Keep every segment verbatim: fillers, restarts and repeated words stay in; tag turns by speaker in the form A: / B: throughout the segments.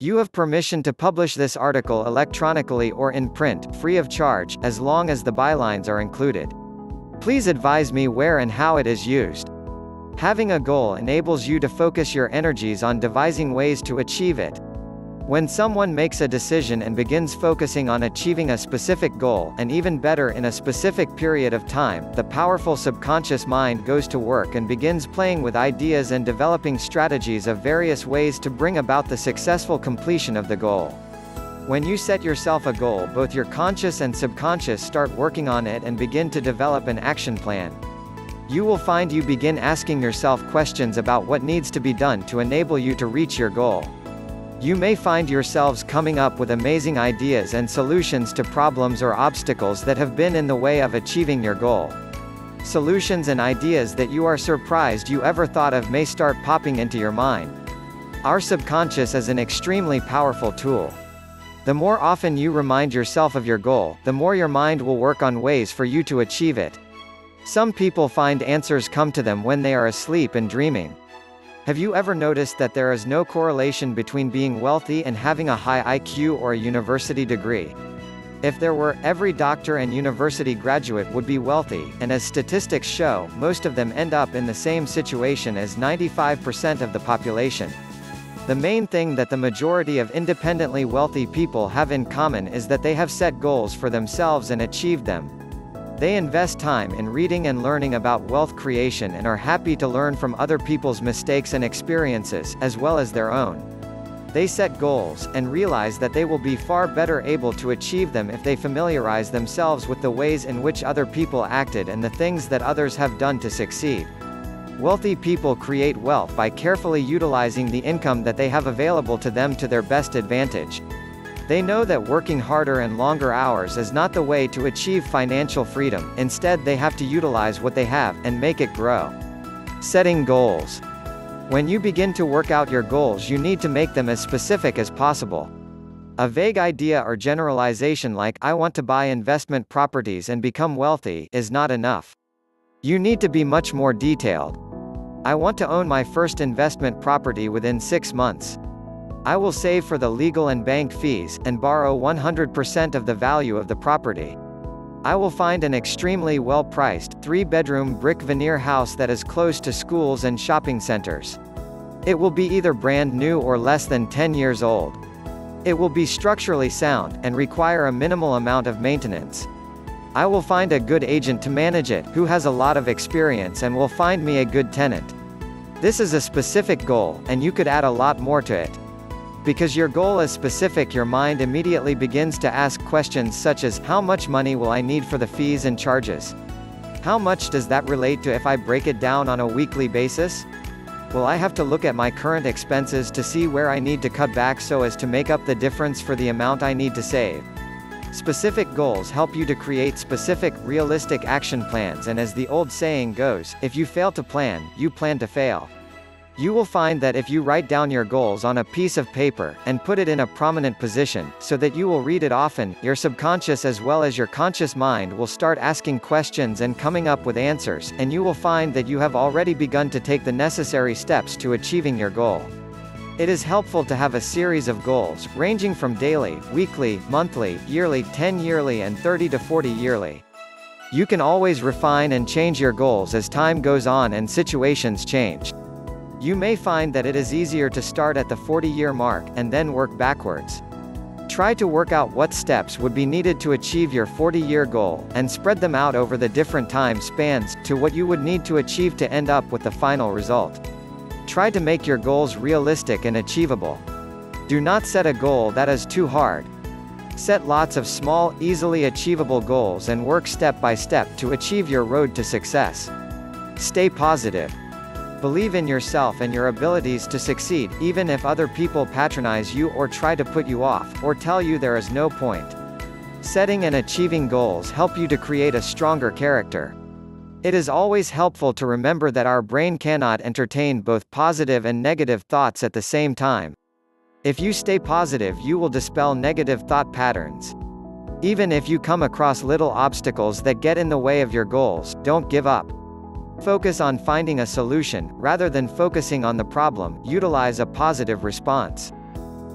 A: You have permission to publish this article electronically or in print, free of charge, as long as the bylines are included. Please advise me where and how it is used. Having a goal enables you to focus your energies on devising ways to achieve it. When someone makes a decision and begins focusing on achieving a specific goal, and even better in a specific period of time, the powerful subconscious mind goes to work and begins playing with ideas and developing strategies of various ways to bring about the successful completion of the goal. When you set yourself a goal, both your conscious and subconscious start working on it and begin to develop an action plan. You will find you begin asking yourself questions about what needs to be done to enable you to reach your goal. You may find yourselves coming up with amazing ideas and solutions to problems or obstacles that have been in the way of achieving your goal. Solutions and ideas that you are surprised you ever thought of may start popping into your mind. Our subconscious is an extremely powerful tool. The more often you remind yourself of your goal, the more your mind will work on ways for you to achieve it. Some people find answers come to them when they are asleep and dreaming. Have you ever noticed that there is no correlation between being wealthy and having a high I Q or a university degree? If there were, every doctor and university graduate would be wealthy, and as statistics show, most of them end up in the same situation as ninety-five percent of the population. The main thing that the majority of independently wealthy people have in common is that they have set goals for themselves and achieved them. They invest time in reading and learning about wealth creation and are happy to learn from other people's mistakes and experiences, as well as their own. They set goals, and realize that they will be far better able to achieve them if they familiarize themselves with the ways in which other people acted and the things that others have done to succeed. Wealthy people create wealth by carefully utilizing the income that they have available to them to their best advantage. They know that working harder and longer hours is not the way to achieve financial freedom. Instead, they have to utilize what they have, and make it grow. Setting goals. When you begin to work out your goals, you need to make them as specific as possible. A vague idea or generalization like, "I want to buy investment properties and become wealthy," is not enough. You need to be much more detailed. "I want to own my first investment property within six months. I will save for the legal and bank fees, and borrow one hundred percent of the value of the property. I will find an extremely well-priced, three-bedroom brick veneer house that is close to schools and shopping centers. It will be either brand new or less than ten years old. It will be structurally sound, and require a minimal amount of maintenance. I will find a good agent to manage it, who has a lot of experience and will find me a good tenant." This is a specific goal, and you could add a lot more to it. Because your goal is specific, your mind immediately begins to ask questions such as, how much money will I need for the fees and charges? How much does that relate to if I break it down on a weekly basis? Will I have to look at my current expenses to see where I need to cut back so as to make up the difference for the amount I need to save? Specific goals help you to create specific, realistic action plans, and as the old saying goes, if you fail to plan, you plan to fail. You will find that if you write down your goals on a piece of paper, and put it in a prominent position, so that you will read it often, your subconscious as well as your conscious mind will start asking questions and coming up with answers, and you will find that you have already begun to take the necessary steps to achieving your goal. It is helpful to have a series of goals, ranging from daily, weekly, monthly, yearly, ten yearly and thirty to forty yearly. You can always refine and change your goals as time goes on and situations change. You may find that it is easier to start at the forty-year mark, and then work backwards. Try to work out what steps would be needed to achieve your forty-year goal, and spread them out over the different time spans, to what you would need to achieve to end up with the final result. Try to make your goals realistic and achievable. Do not set a goal that is too hard. Set lots of small, easily achievable goals and work step by step to achieve your road to success. Stay positive. Believe in yourself and your abilities to succeed, even if other people patronize you or try to put you off, or tell you there is no point. Setting and achieving goals help you to create a stronger character. It is always helpful to remember that our brain cannot entertain both positive and negative thoughts at the same time. If you stay positive, you will dispel negative thought patterns. Even if you come across little obstacles that get in the way of your goals, don't give up. Focus on finding a solution, rather than focusing on the problem. Utilize a positive response.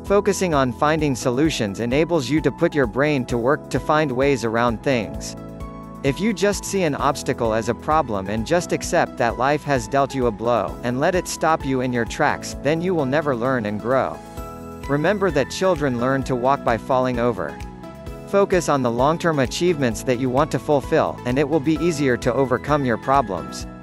A: Focusing on finding solutions enables you to put your brain to work to find ways around things. If you just see an obstacle as a problem and just accept that life has dealt you a blow, and let it stop you in your tracks, then you will never learn and grow. Remember that children learn to walk by falling over. Focus on the long-term achievements that you want to fulfill, and it will be easier to overcome your problems.